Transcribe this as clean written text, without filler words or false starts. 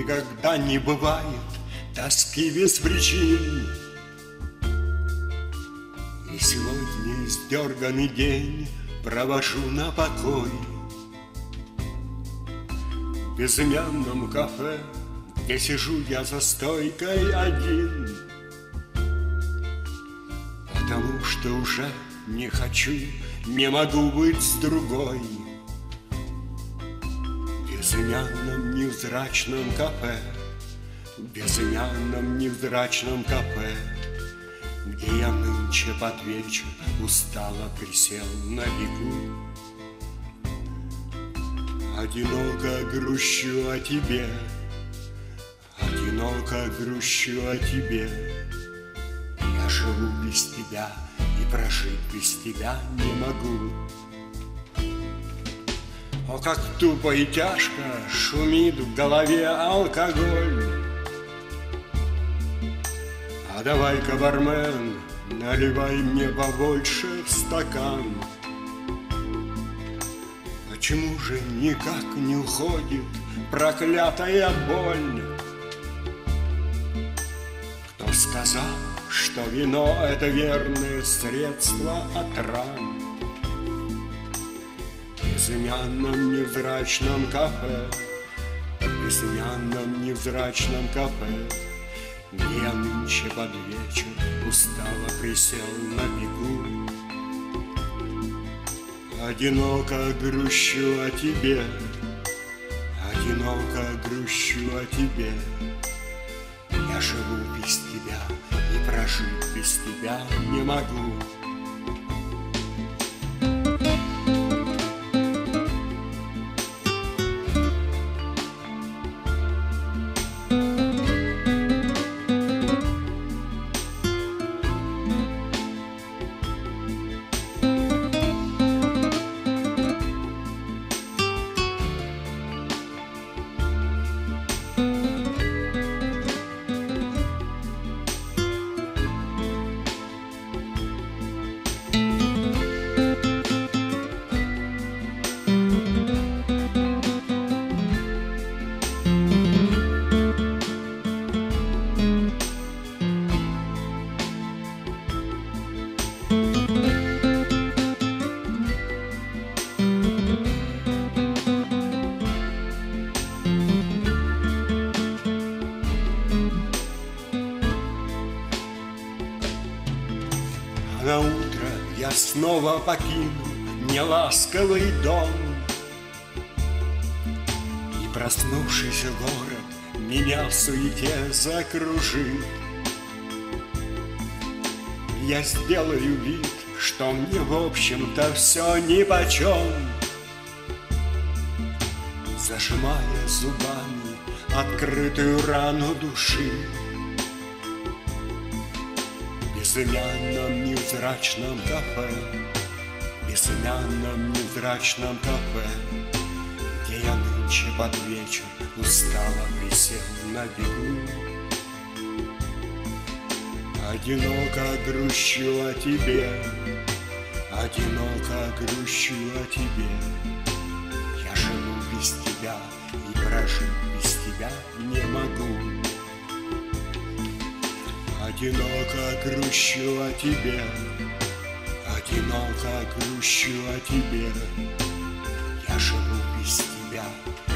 никогда не бывает тоски без причин. И сегодня издерганный день провожу на покой в безымянном кафе, где сижу я за стойкой один, потому что уже не хочу, не могу быть с другой. В безымянном невзрачном кафе, в безымянном невзрачном кафе, где я нынче под вечер устало присел на бегу. Одиноко грущу о тебе, одиноко грущу о тебе. Я живу без тебя и прожить без тебя не могу. О, как тупо и тяжко шумит в голове алкоголь. А давай-ка, бармен, наливай мне побольше в стакан. Почему же никак не уходит проклятая боль? Кто сказал, что вино — это верное средство от ран? В безымянном невзрачном кафе, в безымянном невзрачном кафе, где я нынче под вечер устало присел на бегу. Одиноко грущу о тебе, одиноко грущу о тебе. Я живу без тебя и прожить без тебя не могу. На утро я снова покину неласковый дом, и проснувшийся город меня в суете закружит. Я сделаю вид, что мне в общем-то все нипочем, зажимая зубами открытую рану души. В безымянном невзрачном кафе, в безымянном невзрачном кафе, где я нынче под вечер устало присел на бегу. Одиноко грущу о тебе, одиноко грущу о тебе. Я живу без тебя и прожить без тебя не могу. Одиноко грущу о тебе, одиноко грущу о тебе. Я живу без тебя